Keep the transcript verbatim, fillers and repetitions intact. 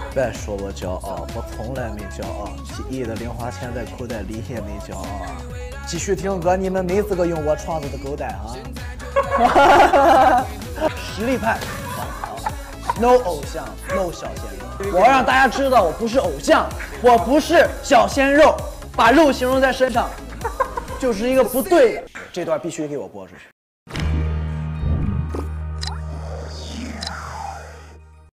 别说我骄傲，我从来没骄傲，几亿的零花钱在口袋里也没骄傲啊！继续听歌，你们没资格用我床子的狗带啊！实力派，王涛 ，no 偶像 ，no 小鲜肉。我要让大家知道，我不是偶像，我不是小鲜肉，把肉形容在身上，就是一个不对的。这段必须给我播出去。